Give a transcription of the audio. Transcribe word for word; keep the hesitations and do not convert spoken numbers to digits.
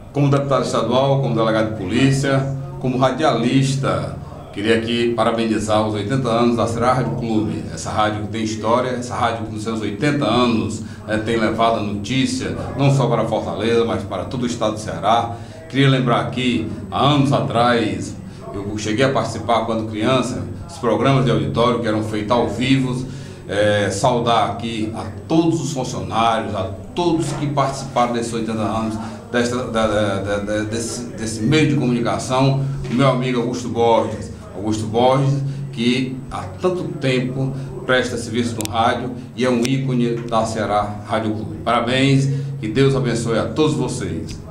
Como deputado estadual, como delegado de polícia, como radialista, queria aqui parabenizar os oitenta anos da Ceará Rádio Clube, essa rádio que tem história, essa rádio que nos seus oitenta anos né, tem levado a notícia, não só para Fortaleza, mas para todo o estado do Ceará. Queria lembrar aqui, há anos atrás, eu cheguei a participar quando criança, os programas de auditório que eram feitos ao vivo, é, saudar aqui a todos os funcionários, a todos que participaram desses oitenta anos, desta, da, da, da, desse, desse meio de comunicação, o meu amigo Augusto Borges, Augusto Borges, que há tanto tempo presta serviço no rádio e é um ícone da Ceará Rádio Clube. Parabéns, que Deus abençoe a todos vocês.